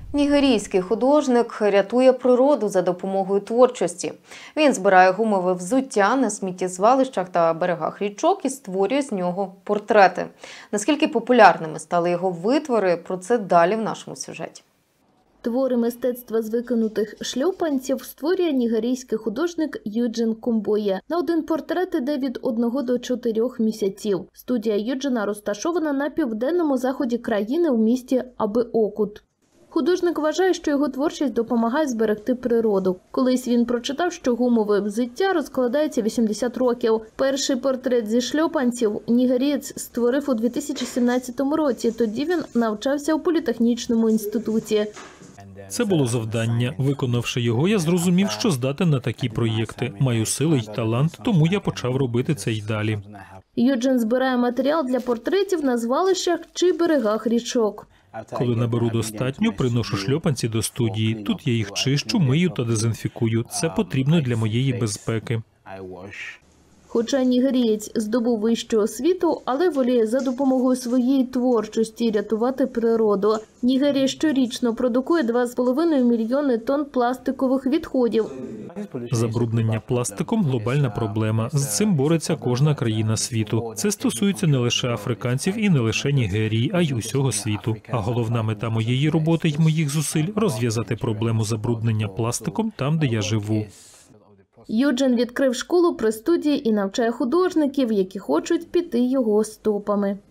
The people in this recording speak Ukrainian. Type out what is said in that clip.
Нігерійський художник рятує природу за допомогою творчості. Він збирає гумове взуття на сміттєзвалищах та берегах річок і створює з нього портрети. Наскільки популярними стали його витвори, про це далі в нашому сюжеті. Твори мистецтва з викинутих шльопанців створює нігерійський художник Юджин Комбоє. На один портрет іде від 1 до 4 місяців. Студія Юджина розташована на південному заході країни у місті Абеокут. Художник вважає, що його творчість допомагає зберегти природу. Колись він прочитав, що гумове взуття розкладається 80 років. Перший портрет зі шльопанців нігерієць створив у 2017 році. Тоді він навчався у політехнічному інституті. Це було завдання. Виконавши його, я зрозумів, що здатен на такі проєкти. Маю сили й талант, тому я почав робити це й далі. Юджин збирає матеріал для портретів на звалищах чи берегах річок. Коли наберу достатньо, приношу шльопанці до студії. Тут я їх чищу, мию та дезінфікую. Це потрібно для моєї безпеки. Хоча нігерієць здобув вищу освіту, але воліє за допомогою своєї творчості рятувати природу. Нігерія щорічно продукує 2,5 мільйони тонн пластикових відходів. Забруднення пластиком – глобальна проблема. З цим бореться кожна країна світу. Це стосується не лише африканців і не лише Нігерії, а й усього світу. А головна мета моєї роботи й моїх зусиль – розв'язати проблему забруднення пластиком там, де я живу. Юджин відкрив школу при студії і навчає художників, які хочуть піти його стопами.